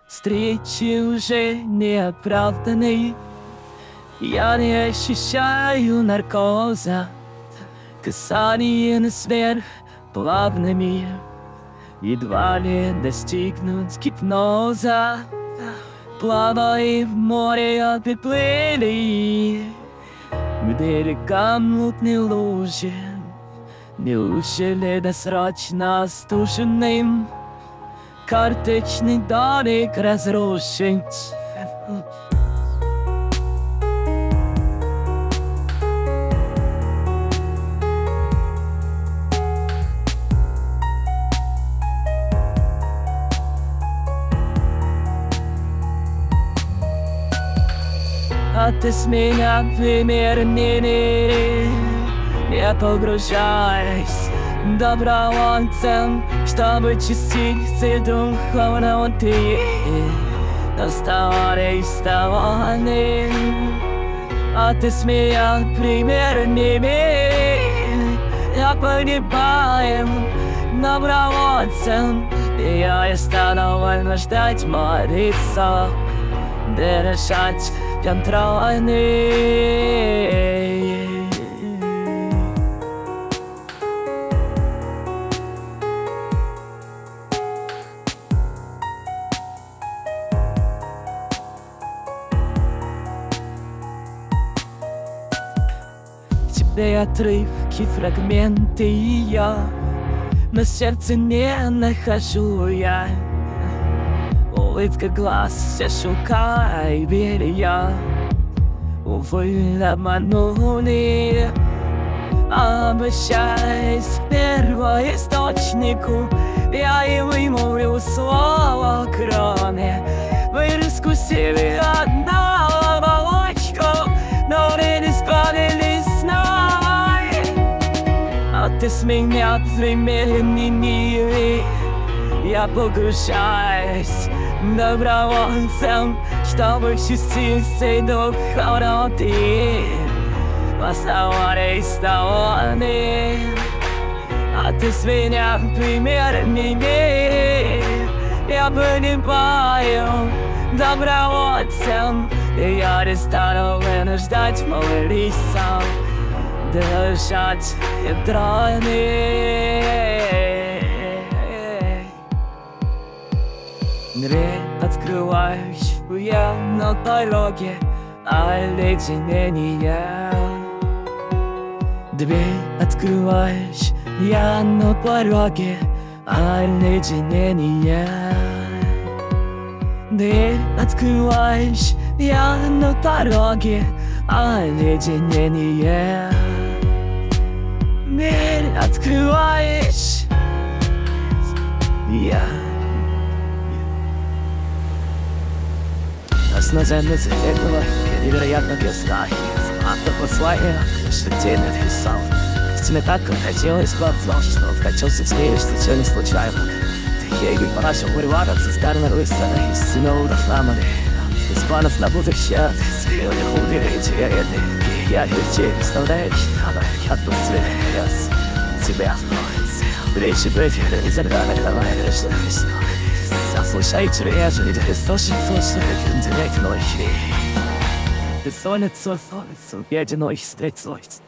Встречи уже не оправданы. Я не ощущаю наркоза. Касание на сверх плавными едва ли достигнуть гипноза. Плавая в море отплыли к берегам мутной лужи. Неужели досрочно остуженным карточный домик разрушить? А ты с меня примерно не погружаясь добровольцем, чтобы частицы духовного ты оставались стороны. А ты с меня примерно я погибаем добровольцем, и я стану вольно ждать, молиться, дышать контрольный. Тебе отрывки, фрагменты, и я на сердце не нахожу я. Улыбка глаз, все шукай, веря, увы, обманули. Обращаясь к первоисточнику, я и вымолвил слово, кроме вы раскусили одну оболочку, но вы не справились с нами. А ты с меня примерно я погружаюсь добровольцем, чтобы частицы духовного ты оставались стороны. А ты с меня примерно я погибаю добровольцем, и я не стану вынуждать молиться, дышать контрольный. Дверь открываешь я на пороге оледенения. Дверь открываешь я на пороге оледенения. Дверь открываешь я на пороге оледенения. Дверь открываешь я. Основательно этого невероятно бездахи. Автор послания, что день написал. Тебе так хотелось возможно, что вкачался с ней, что все не случайно. Ты ей начал вырваться с карной лыстой, из сынов дохламаны. Из планов на будущее, скрыли худые тереты. И я людей представляешь, я тут связь. Тебя откроется. Плечи бэферы из органа, давай решил весну. Слушайте, реже, не слушай, интернет ночи. Ты солнце, я одиночество,